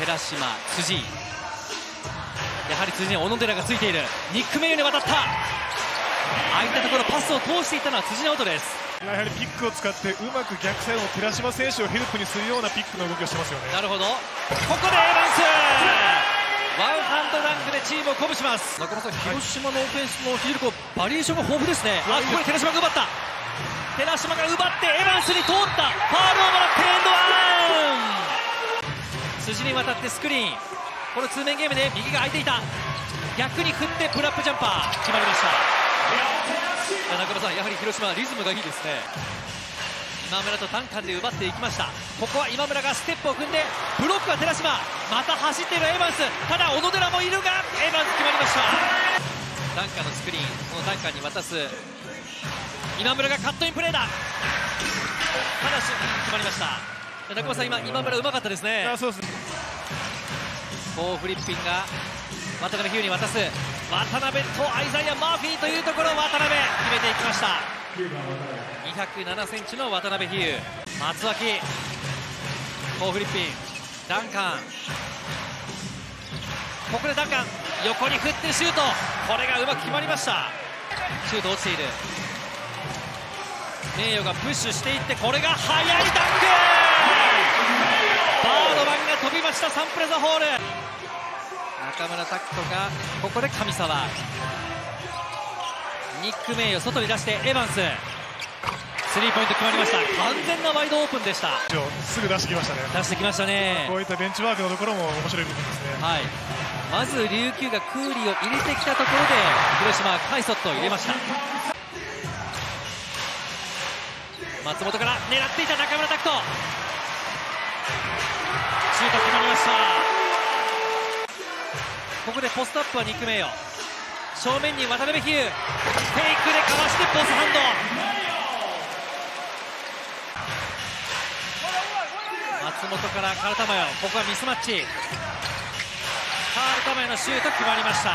寺島、辻、やはり辻に小野寺がついている。ニック・メイヨに渡った。空いたところパスを通していったのは辻直人です。 やはりピックを使ってうまく逆サイドの寺島選手をヘルプにするようなピックの動きをしてますよね。 なるほど、ここでエヴァンスワンハンドダンクでチームを鼓舞します。中村さん、広島のオフェンスの非常にバリエーションが豊富ですね。ここで寺島が奪った。寺島が奪ってエヴァンスに通った。ファールをもらってエンドワン。辻に渡ってスクリーン。この通面ゲームで右が空いていた。逆に振ってプルアップジャンパー決まりました。中村さん、やはり広島はリズムがいいですね。今村とダンカンで奪っていきました。ここは今村がステップを踏んで、ブロックは寺島、また走っているエヴァンス。ただ小野寺もいるがエヴァンス決まりました。ダンカンのスクリーン、このダンカンに渡す。今村がカットインプレーだ。ただし決まりました。中村さん、今村うまかったですね。 そうです。 コーフリッピンが渡辺比喩に渡す。渡辺とアイザイア・マーフィーというところを渡辺決めていきました。207センチの渡辺比喩、松脇、コーフリッピン、ダンカン、ここでダンカン横に振ってシュート、これがうまく決まりました。シュート落ちている。名誉がプッシュしていって、これが速いダンク。バードマンが飛びました。サンプラザホール。中村拓人がここで上沢、ニック・メイヨ外に出してエヴァンス、スリーポイント決まりました。完全なワイドオープンでした。 すぐ出してきましたね。 出してきましたね。 こういったベンチワークのところも面白い部分ですね。 はい、まず琉球がクーリーを入れてきたところで広島はカイソットを入れました。松本から狙っていた中村拓人、シュート決まりました。ここでポストアップはニック・メイヨ、正面に渡辺比喩、フェイクでかわしてポストハンド。松本からカルタマヨ、ここはミスマッチ。カルタマヨのシュート決まりました。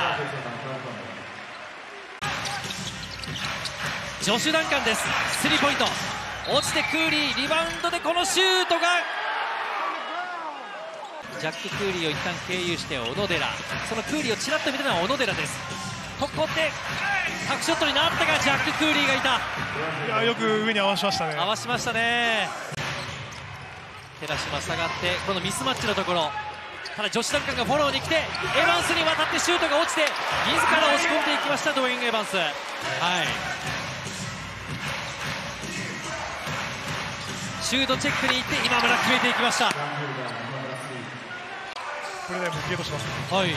ジョシュ・ダンカンです。スリーポイント落ちてクーリー、リバウンドでこのシュートが、ジャック・クーリーを一旦経由して小野寺、そのクーリーをちらっと見たのは小野寺です。ここでタクショットになったがジャック・クーリーがいた。 いや、よく上に合わしましたね。 合わしましたね。寺島下がってこのミスマッチのところ、ただジョシュ・ダンカンがフォローに来てエヴァンスに渡ってシュートが落ちて自ら押し込んでいきました。ドウェイン・エヴァンス、はい、シュートチェックに行って今村決めていきました。 これでもゲートしますね。 はい、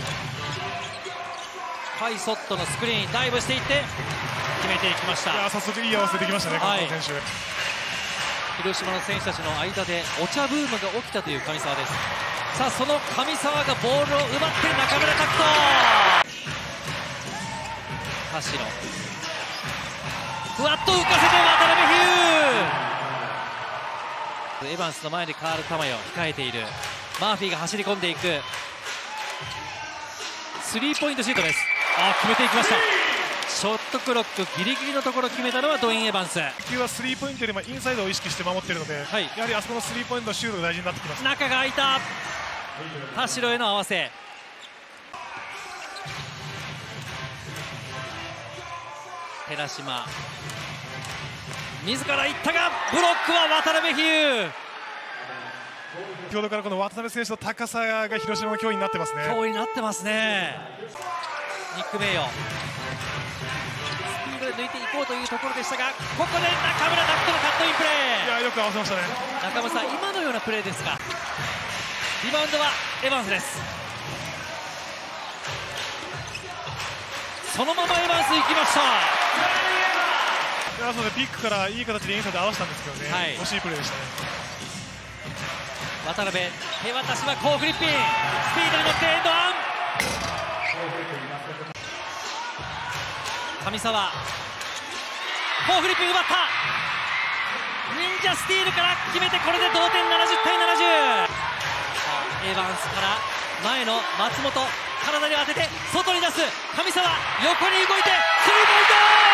カイソットのスクリーンダイブしていって決めていきました。 いや、早速いい合わせできましたね、 はい、 選手。 広島の選手たちの間でお茶ブームが起きたという上沢です。さあその上沢がボールを奪って中村拓人、田代ふわっと浮かせて渡辺比喩、エヴァンスの前でカール・タマヨ控えている。マーフィーが走り込んでいく。スリーポイントシュートです。決めていきました。ショットクロックギリギリのところ決めたのはドウェイン・エヴァンス。 野球はスリーポイントよりもインサイドを意識して守っているので、 はい、 やはりあそこのスリーポイントのシュートが大事になってきます。 中が空いた。田代への合わせ。寺島自ら行ったがブロックは渡辺比喩。 先ほどからこの渡辺選手の高さが広島の脅威になってますね。 脅威になってますね。ニック・メイヨスピードで抜いていこうというところでしたが、ここで中村拓人のカットインプレー。 いや、よく合わせましたね。 中村さん、今のようなプレーですか。リバウンドはエヴァンスです。そのままエヴァンス行きました。 そうでピックからいい形でインサイド合わせたんですけどね、 はい、 惜しいプレーでしたね。 渡辺手渡しはコーフリッピン、スピードに乗ってエンドワン。上沢コーフリッピン奪った。忍者スティールから決めて、これで同点70対70。エヴァンスから前の松本、体に当てて外に出す上沢、横に動いてスリーポイント。